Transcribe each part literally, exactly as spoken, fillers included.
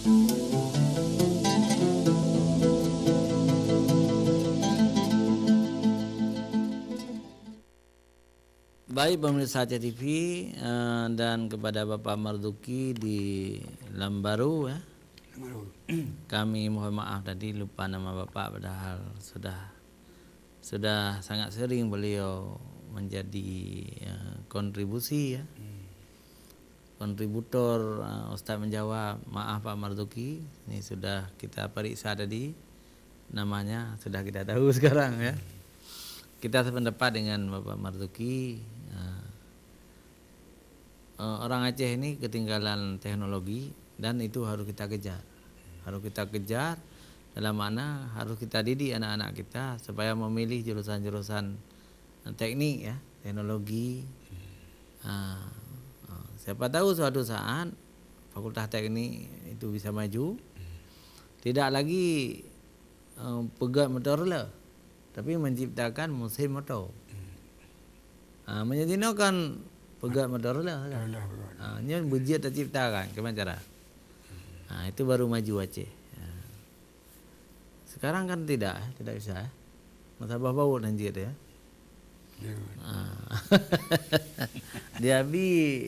Baik pemirsa Aceh T V eh, dan kepada Bapak Marzuki di Lambaru ya. Kami mohon maaf tadi lupa nama Bapak, padahal sudah sudah sangat sering beliau menjadi eh, kontribusi ya. Kontributor uh, Ustaz menjawab. Maaf Pak Marzuki, ini sudah kita periksa tadi, namanya sudah kita tahu sekarang ya. Kita sependapat dengan Bapak Marzuki. uh, uh, Orang Aceh ini ketinggalan teknologi dan itu harus kita kejar. Harus kita kejar dalam mana harus kita didik anak-anak kita supaya memilih jurusan-jurusan teknik ya, teknologi. uh, Siapa tahu suatu saat fakultas teknik itu bisa maju, tidak lagi um, pegat motor lah, tapi menciptakan mesin motor. Uh, Menyedinakan pegat motor lah. Uh, ini bujiat terciptakan, gimana cara? Nah, itu baru maju Aceh. Uh. Sekarang kan tidak, tidak bisa. Nasabah bau nanti ya. Uh. Dia bi.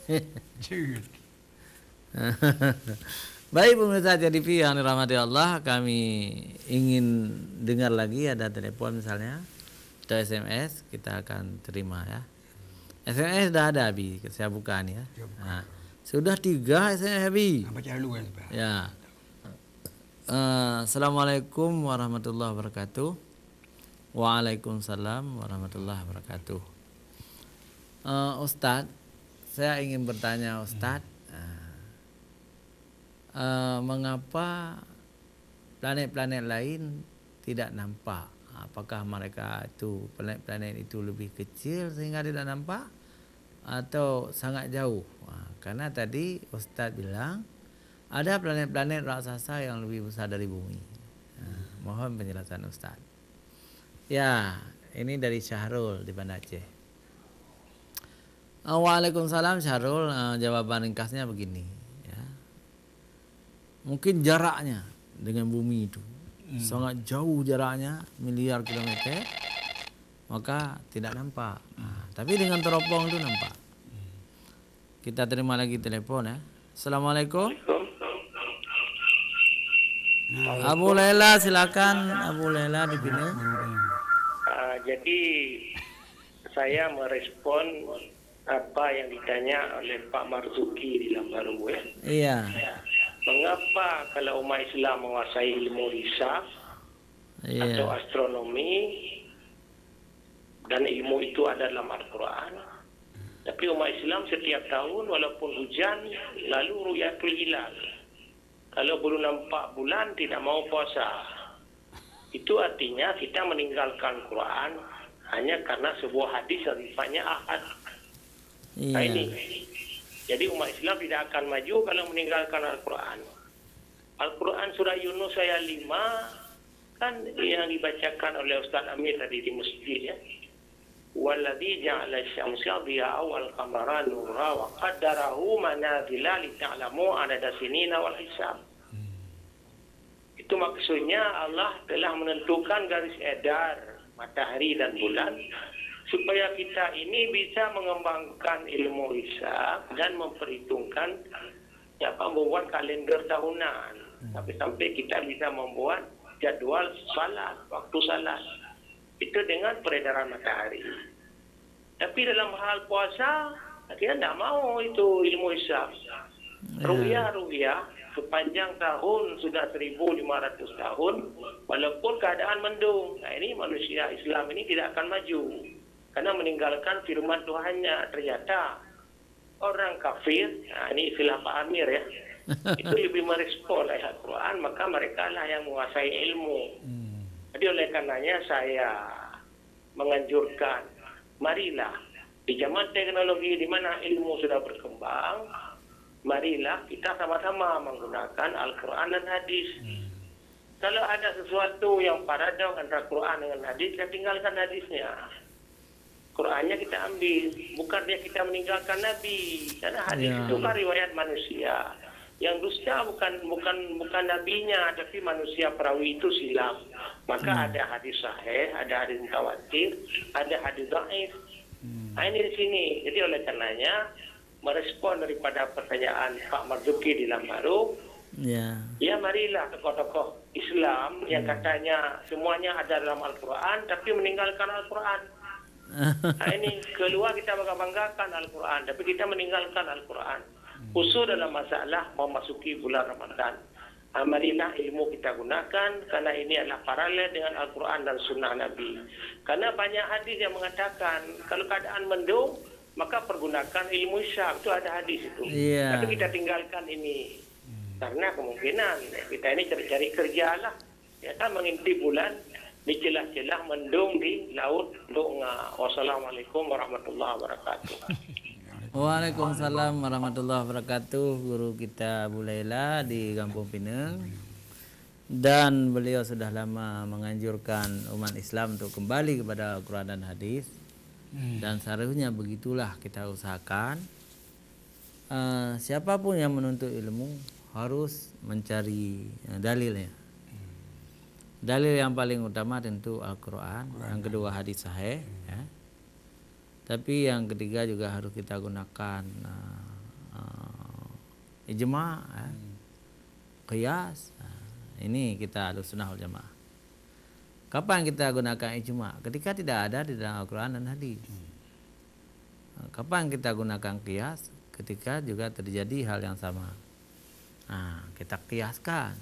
Baik pemirsa Aceh T V yang dirahmati Allah, kami ingin dengar lagi, ada telepon misalnya atau S M S, kita akan terima ya. S M S sudah ada Abi, saya buka nih ya. Nah, sudah tiga S M S Abi. Ya. Uh, Assalamualaikum warahmatullahi wabarakatuh. Waalaikumsalam warahmatullahi wabarakatuh. Uh, Ustadz, saya ingin bertanya Ustadz, uh, uh, mengapa planet-planet lain tidak nampak? Apakah mereka itu planet-planet itu lebih kecil sehingga tidak nampak atau sangat jauh? Uh, karena tadi Ustadz bilang ada planet-planet raksasa yang lebih besar dari bumi. Uh, mohon penjelasan Ustadz. Ya, ini dari Syahrul di Banda Aceh. Waalaikumsalam Syahrul, uh, jawaban ringkasnya begini ya. Mungkin jaraknya dengan bumi itu hmm. sangat jauh jaraknya, miliar kilometer, maka tidak nampak. Nah, tapi dengan teropong itu nampak. Kita terima lagi telepon ya. Assalamualaikum. Abu Lela, silakan Abu Lela di sini. Uh, jadi saya merespon apa yang ditanya oleh Pak Marzuki di Lambaru ya. Iya. Mengapa kalau umat Islam menguasai ilmu hisab iya. atau astronomi dan ilmu itu ada dalam Al-Quran, tapi umat Islam setiap tahun walaupun hujan lalu ru'yatul hilal, kalau belum nampak bulan tidak mau puasa, itu artinya kita meninggalkan Quran hanya karena sebuah hadis yang sifatnya ahad. Iya. Nah ini, jadi umat Islam tidak akan maju kalau meninggalkan Al-Quran. Al-Quran surah Yunus ayat lima kan yang dibacakan oleh Ustaz Amir tadi di masjid ya. Walladzi ja'ala asy-syamsa dhiya'an wal qamara nura wa qaddarahu manazila li ta'lamu adada sinina wal hisab. Itu maksudnya Allah telah menentukan garis edar matahari dan bulan supaya kita ini bisa mengembangkan ilmu hisab dan memperhitungkan apa membuat kalender tahunan. Sampai-sampai kita bisa membuat jadwal salat, waktu salat. Itu dengan peredaran matahari. Tapi dalam hal puasa, kita tidak mau itu ilmu hisab. Ru'yah-ru'yah sepanjang tahun sudah seribu lima ratus tahun, walaupun keadaan mendung. Nah ini manusia Islam ini tidak akan maju. Karena meninggalkan firman Tuhannya. Ternyata orang kafir, nah ini istilah Pak Amir ya, itu lebih merespon ayat Quran, maka mereka lah yang menguasai ilmu. Jadi oleh karenanya saya menganjurkan, marilah di zaman teknologi di mana ilmu sudah berkembang, marilah kita sama-sama menggunakan Al-Quran dan hadis. Kalau ada sesuatu yang paradok antara Quran dengan hadis, kita tinggalkan hadisnya. Qurannya kita ambil, bukan dia kita meninggalkan Nabi. Karena hadis ya. Itu kan riwayat manusia. Yang dusta bukan bukan bukan nabinya, tapi manusia perawi itu silam. Maka hmm. ada hadis sahih, ada hadis mutawatir, ada hadis dhaif. Hmm. Nah, ini di sini. Jadi oleh karenanya merespon daripada pertanyaan Pak Marzuki di Lambaru, ya, ya marilah tokoh-tokoh Islam yang katanya semuanya ada dalam Al-Quran, tapi meninggalkan Al-Quran. Nah, ini keluar kita bangga-banggakan Al-Quran, tapi kita meninggalkan Al-Quran. Khusus dalam masalah memasuki bulan Ramadan. Ah, marilah ilmu kita gunakan, karena ini adalah paralel dengan Al-Quran dan Sunnah Nabi. Karena banyak hadis yang mengatakan kalau keadaan mendung, maka pergunakan ilmu syar'i. Itu ada hadis itu. Yeah. Tapi kita tinggalkan ini. Karena kemungkinan kita ini cari-cari kerja lah. Ya kan, mengintip bulan di celah-celah mendung di laut Lunga. Wassalamualaikum warahmatullahi wabarakatuh. Waalaikumsalam warahmatullahi wabarakatuh. Guru kita Bu Laila di Kampung Pinang, dan beliau sudah lama menganjurkan umat Islam untuk kembali kepada Al-Quran dan hadis, dan seharusnya begitulah kita usahakan. Uh, siapapun yang menuntut ilmu harus mencari uh, dalilnya. Dalil yang paling utama tentu Al-Quran, yang kedua hadis sahih, ya. Tapi yang ketiga juga harus kita gunakan uh, uh, ijma, ya, qiyas. Nah, ini kita harus sunnah wal jamaah. Kapan kita gunakan ijma? Ketika tidak ada di dalam Al-Quran dan hadis. Nah, kapan kita gunakan qiyas? Ketika juga terjadi hal yang sama. Nah, kita qiyaskan.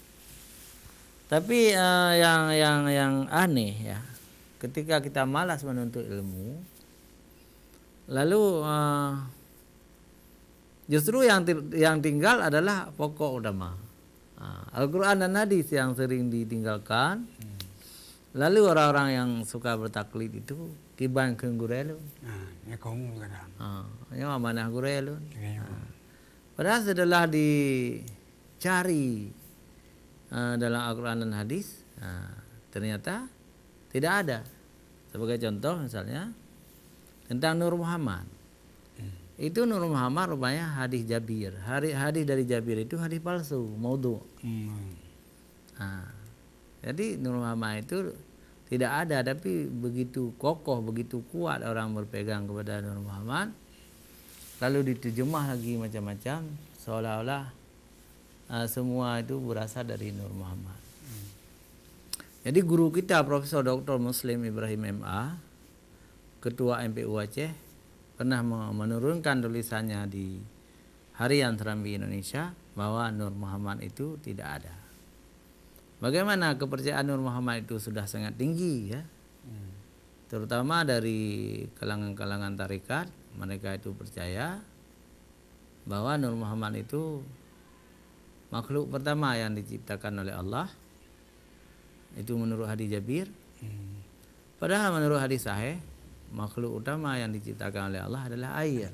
Tapi uh, yang yang yang aneh, ya, ketika kita malas menuntut ilmu, lalu uh, justru yang yang tinggal adalah pokok utama, uh, Al-Quran dan hadis yang sering ditinggalkan. Hmm. Lalu orang-orang yang suka bertaklid itu kiban ke gurelu, ya kamu kadang, ya mana gurelu. Padahal setelah dicari uh, dalam Al-Quran dan hadis, uh, ternyata tidak ada. Sebagai contoh misalnya tentang Nur Muhammad. Hmm. Itu Nur Muhammad rupanya hadis Jabir. Hadis dari Jabir itu hadis palsu, maudhu. Hmm. Nah, jadi Nur Muhammad itu tidak ada, tapi begitu kokoh, begitu kuat orang berpegang kepada Nur Muhammad. Lalu diterjemah lagi macam-macam, seolah-olah uh, semua itu berasal dari Nur Muhammad. Hmm. Jadi guru kita Profesor Doktor Muslim Ibrahim M A, Ketua M P U Aceh, pernah menurunkan tulisannya di Harian Serambi Indonesia bahwa Nur Muhammad itu tidak ada. Bagaimana kepercayaan Nur Muhammad itu sudah sangat tinggi, ya, hmm. terutama dari kalangan-kalangan tarekat. Mereka itu percaya bahwa Nur Muhammad itu makhluk pertama yang diciptakan oleh Allah. Itu menurut hadis Jabir. Hmm. Padahal menurut hadis sahih, makhluk utama yang diciptakan oleh Allah adalah air.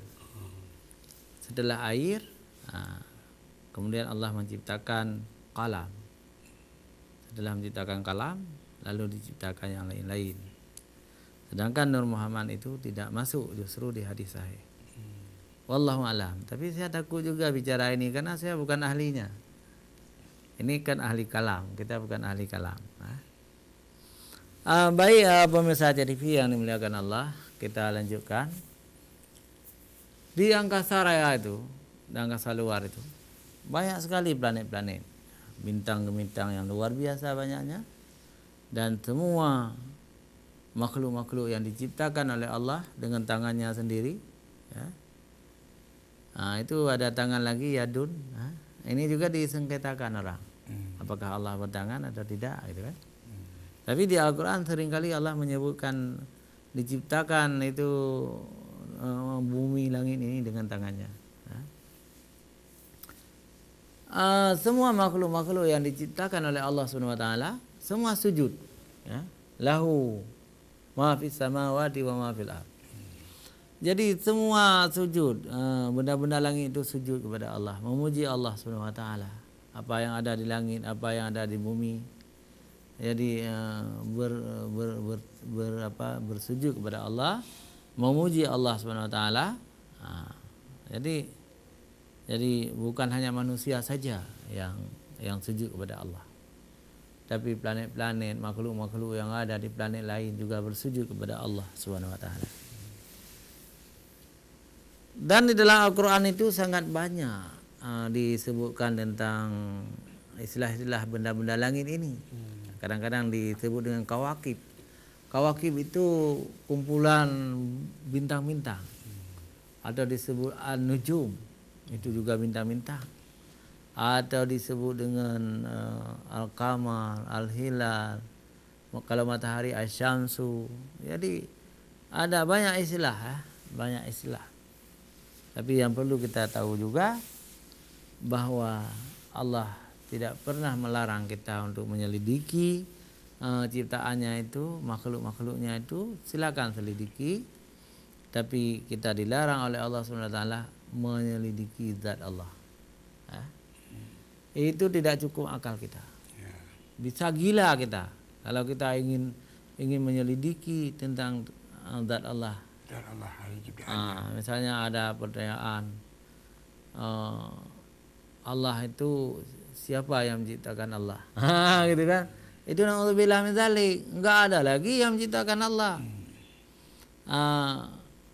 Setelah air, nah, kemudian Allah menciptakan kalam. Setelah menciptakan kalam, lalu diciptakan yang lain-lain. Sedangkan Nur Muhammad itu tidak masuk justru di hadis sahih. Wallahu alam. Tapi saya takut juga bicara ini karena saya bukan ahlinya. Ini kan ahli kalam, kita bukan ahli kalam. Nah. Uh, baik uh, pemirsa T V yang dimuliakan Allah, kita lanjutkan. Di angkasa raya itu, di angkasa luar itu, banyak sekali planet-planet, bintang-bintang yang luar biasa banyaknya, dan semua makhluk-makhluk yang diciptakan oleh Allah dengan tangannya sendiri, ya. Nah, itu ada tangan lagi, yadun. Nah, ini juga disengketakan orang, hmm. apakah Allah bertangan atau tidak, gitu kan? Hmm. Tapi di Al-Quran seringkali Allah menyebutkan diciptakan itu uh, bumi langit ini dengan tangannya. Nah. Uh, semua makhluk-makhluk yang diciptakan oleh Allah subhanahu wa taala semua sujud, ya. Lahu ma fis samawati wa ma fil ardh. Jadi semua sujud, benda-benda langit itu sujud kepada Allah, memuji Allah subhanahu wa taala. Apa yang ada di langit, apa yang ada di bumi. Jadi ber, ber, ber, ber apa bersujud kepada Allah, memuji Allah subhanahu wa taala. Jadi Jadi bukan hanya manusia saja yang yang sujud kepada Allah, tapi planet-planet, makhluk-makhluk yang ada di planet lain juga bersujud kepada Allah Subhanahu wa taala. Dan di dalam Al-Qur'an itu sangat banyak uh, disebutkan tentang istilah-istilah benda-benda langit ini. Kadang-kadang disebut dengan kawakib. Kawakib itu kumpulan bintang-bintang. Atau disebut an-nujum, itu juga bintang-bintang. Atau disebut dengan uh, al-qamar, al-hilal, kalau matahari asyamsu. Jadi ada banyak istilah, ya, banyak istilah. Tapi yang perlu kita tahu juga bahwa Allah tidak pernah melarang kita untuk menyelidiki uh, ciptaannya itu, makhluk-makhluknya itu, silakan selidiki. Tapi kita dilarang oleh Allah subhanahu wa taala menyelidiki zat Allah. Ya. Itu tidak cukup akal kita. Bisa gila kita kalau kita ingin ingin menyelidiki tentang uh, zat Allah. Zat Allah Ah, misalnya ada pertanyaan, uh, Allah itu siapa yang menciptakan Allah? Ha, gitu kan? Itu naudzubillah min dzalik. Enggak ada lagi yang menciptakan Allah. Uh,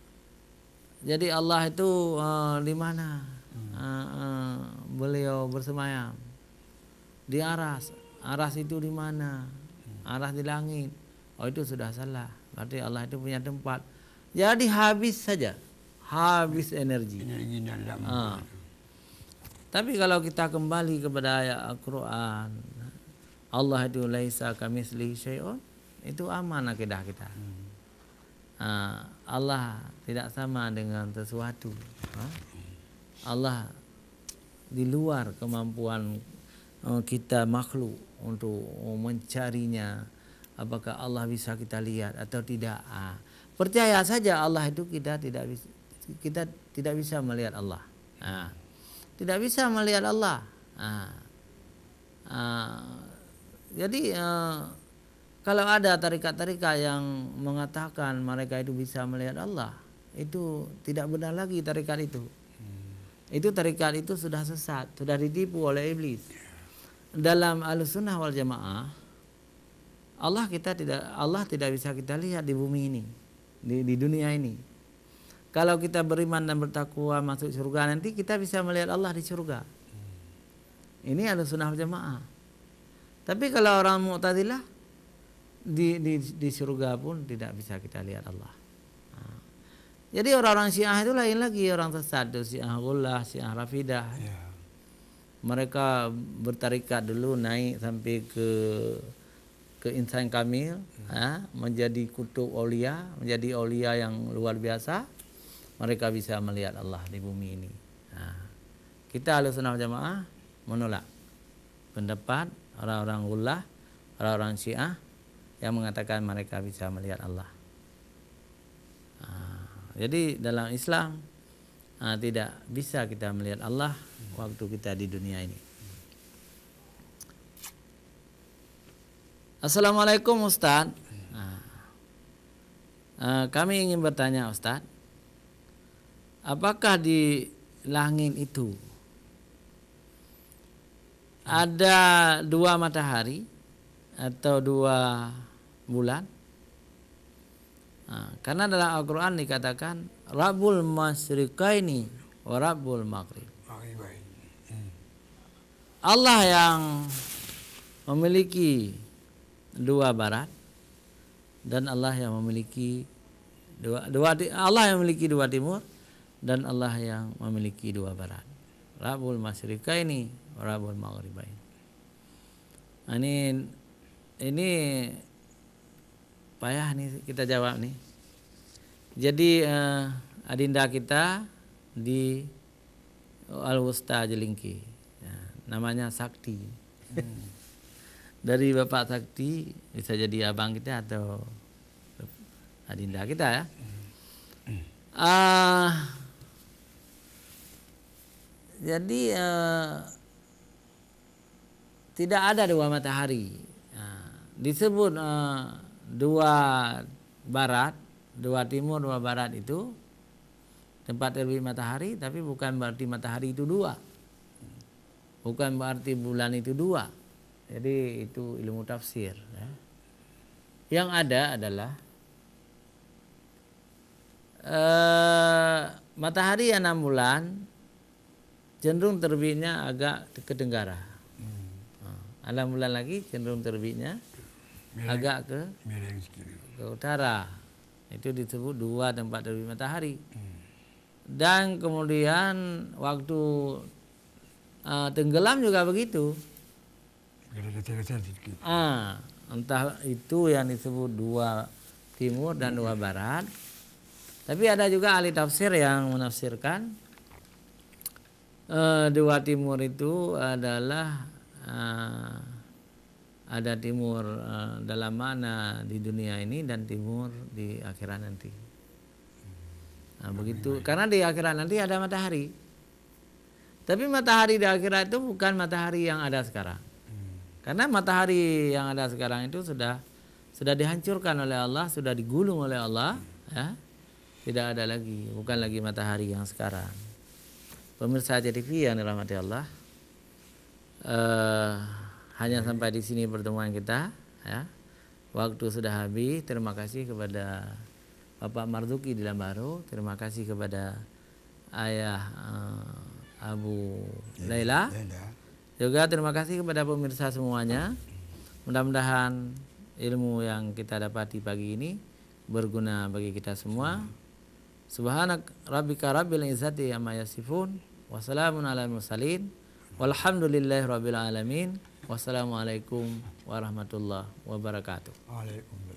jadi Allah itu uh, di mana? Uh, uh, beliau bersemayam di aras. Aras itu di mana? Aras di langit. Oh, itu sudah salah. Berarti Allah itu punya tempat. Jadi habis saja, habis energi. Energi dalam. Uh. Tapi kalau kita kembali kepada ayat Al-Quran, Allah itu laisa kamitslihi syai'un, itu aman akidah kita. Uh, Allah tidak sama dengan sesuatu. Uh, Allah di luar kemampuan uh, kita makhluk untuk mencarinya. Apakah Allah bisa kita lihat atau tidak? Uh, percaya saja Allah itu kita tidak bisa, kita tidak bisa melihat Allah. Uh, tidak bisa melihat Allah. Uh, uh, jadi uh, kalau ada tarikat-tarikat yang mengatakan mereka itu bisa melihat Allah, itu tidak benar lagi tarikat itu. Hmm. Itu tarikat itu sudah sesat, sudah ditipu oleh iblis. Dalam Ahlussunnah wal Jamaah, Allah kita tidak Allah tidak bisa kita lihat di bumi ini, di, di dunia ini. Kalau kita beriman dan bertakwa masuk surga, nanti kita bisa melihat Allah di surga. Ini Ahlussunnah wal Jamaah. Tapi kalau orang Mu'tazilah, Di, di di surga pun tidak bisa kita lihat Allah. Nah, jadi orang-orang Syiah itu lain lagi, orang sesat, Syiah Ghullah, Syiah Rafidah. Yeah. Mereka bertarikat dulu naik sampai ke ke insan kamil, hmm. ya, menjadi kutub aulia, menjadi aulia yang luar biasa. Mereka bisa melihat Allah di bumi ini. Nah, kita Ahlussunnah wal Jamaah menolak pendapat orang-orang Ghullah, orang-orang Syiah yang mengatakan mereka bisa melihat Allah. Nah, jadi dalam Islam nah, tidak bisa kita melihat Allah waktu kita di dunia ini. Assalamualaikum Ustaz. Nah, uh, kami ingin bertanya Ustaz, apakah di langit itu ada dua matahari atau dua bulan? Nah, karena dalam Al-Quran dikatakan Rabbul Masyriqaini wa Rabbul Maghrib. Allah yang memiliki dua barat dan Allah yang memiliki dua, dua Allah yang memiliki dua timur dan Allah yang memiliki dua barat. Rabbul Masyriqaini wa Rabbul Maghribain. Nah, ini ini payah nih kita jawab nih. Jadi uh, adinda kita di Al-Wusta Jelingki, ya, namanya Sakti. Hmm. Dari Bapak Sakti bisa jadi abang kita atau adinda kita ya. Uh, jadi uh, tidak ada dua matahari. Nah, disebut uh, dua barat, dua timur, dua barat itu tempat terbit matahari, tapi bukan berarti matahari itu dua. Bukan berarti bulan itu dua. Jadi itu ilmu tafsir. Ya. Yang ada adalah eh, matahari yang enam bulan cenderung terbitnya agak ke tenggara. Hmm. Enam bulan lagi cenderung terbitnya miring, agak ke, ke utara. Itu disebut dua tempat terbit matahari. Hmm. Dan kemudian waktu uh, tenggelam juga begitu. Ah, entah itu yang disebut dua timur dan dua barat. Tapi ada juga ahli tafsir yang menafsirkan uh, dua timur itu adalah uh, ada timur uh, dalam mana di dunia ini dan timur di akhirat nanti. Nah, begitu, karena di akhirat nanti ada matahari. Tapi matahari di akhirat itu bukan matahari yang ada sekarang. Karena matahari yang ada sekarang itu sudah sudah dihancurkan oleh Allah, sudah digulung oleh Allah, ya. Tidak ada lagi, bukan lagi matahari yang sekarang. Pemirsa Aceh T V yang dirahmati Allah, eh, hanya sampai di sini pertemuan kita, ya. Waktu sudah habis. Terima kasih kepada Bapak Marzuki di Lambaro, terima kasih kepada ayah uh, Abu Laila. Juga terima kasih kepada pemirsa semuanya. Mudah-mudahan ilmu yang kita dapati pagi ini berguna bagi kita semua. Subhanak rabbika rabbil izzati amma yasifun, wassalamun ala mursalin, walhamdulillahi rabbil alamin. Wassalamualaikum warahmatullahi wabarakatuh. Waalaikumsalam.